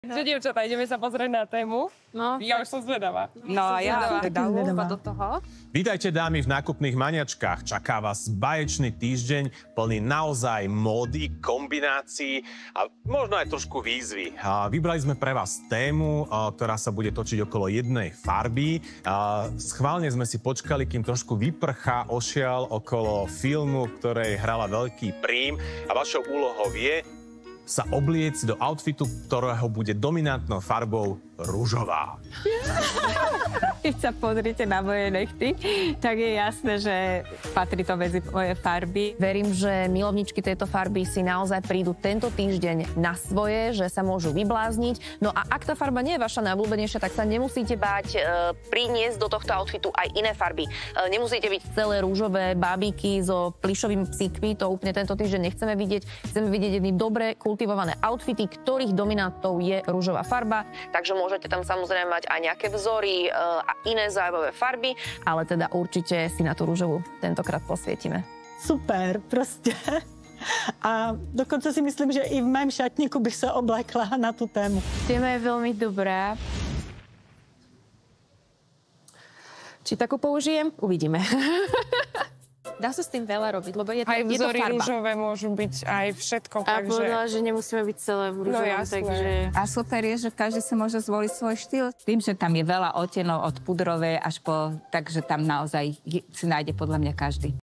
Že dievčatá, ideme sa pozrieť na tému. No, ja už som zvedavá. No a ja zvedavá do toho. Vítajte dámy v nákupných maniačkách. Čaká vás báječný týždeň plný naozaj módy, kombinácií a možno aj trošku výzvy. Vybrali sme pre vás tému, ktorá sa bude točiť okolo jednej farby. Schválne sme si počkali, kým trošku vyprchá ošial okolo filmu, ktorej hrala veľký prím a vašou úlohou je sa obliecť do outfitu, ktorého bude dominantnou farbou ružová. Keď sa pozrite na moje nechty, tak je jasné, že patrí to medzi moje farby. Verím, že milovničky tejto farby si naozaj prídu tento týždeň na svoje, že sa môžu vyblázniť. No a ak tá farba nie je vaša najobľúbenejšia, tak sa nemusíte báť priniesť do tohto outfitu aj iné farby. Nemusíte byť celé rúžové bábiky so plyšovými psíkmi, to úplne tento týždeň nechceme vidieť. Chceme vidieť jedny dobré, kultivované outfity, ktorých dominantou je rúžová farba, takže môžete tam samozrejme mať aj nejaké vzory a iné zaujímavé farby, ale teda určite si na tú rúžovú tentokrát posvietime. Super, proste. A dokonca si myslím, že i v mém šatníku by sa oblekla na tú tému. Téma je veľmi dobrá. Či takú použijem? Uvidíme. Dá sa s tým veľa robiť, lebo je to Aj vzory farba. rúžové môžu byť aj všetko, A takže... povedala, že nemusíme byť celé v rúžovom, No jasné. takže... A super je, že každý si môže zvoliť svoj štýl. Tým, že tam je veľa odtienov od pudrovej až po... Takže tam naozaj si nájde podľa mňa každý.